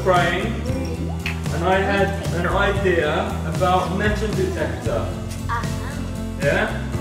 praying, and I had an idea about metal detector. Yeah?